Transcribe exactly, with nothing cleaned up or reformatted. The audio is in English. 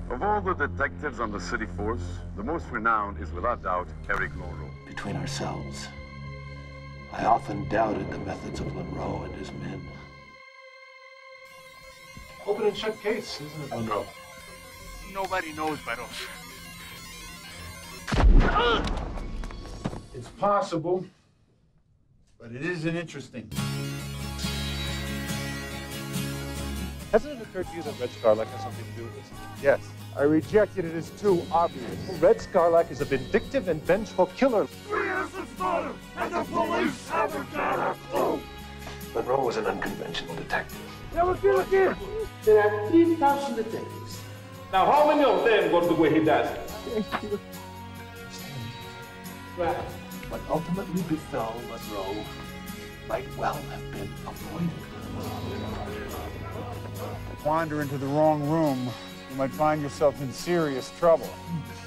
Of all the detectives on the city force, the most renowned is without doubt Erik Lonnrot. Between ourselves, I often doubted the methods of Lonnrot and his men. Open and shut case, isn't it, Lonnrot? Nobody knows but us. It's possible, but it isn't interesting. Hasn't it occurred to you that Red Scarlach has something to do with this? Yes, I rejected it as too obvious. Red Scarlach is a vindictive and vengeful killer. We innocent father, and the police haven't got a clue. Lonnrot was an unconventional detective. Now look here, look here. There are three thousand detectives. Now, how many of them go the way he does? Right. What ultimately befell Lonnrot might well have been avoided. Wander into the wrong room, you might find yourself in serious trouble.